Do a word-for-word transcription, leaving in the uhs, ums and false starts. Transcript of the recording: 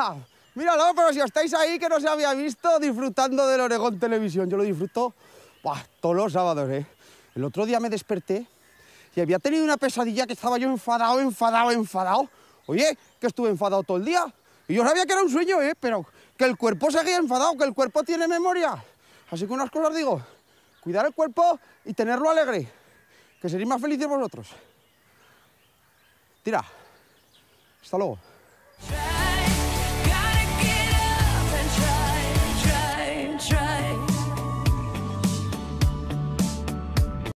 Mira, míralo, pero si estáis ahí que no se había visto disfrutando del Oregón Televisión. Yo lo disfruto buah, todos los sábados, ¿eh? El otro día me desperté y había tenido una pesadilla que estaba yo enfadado, enfadado, enfadado. Oye, que estuve enfadado todo el día. Y yo sabía que era un sueño, ¿eh? Pero que el cuerpo seguía enfadado, que el cuerpo tiene memoria. Así que unas cosas digo, cuidar el cuerpo y tenerlo alegre, que seréis más felices vosotros. Tira. Hasta luego.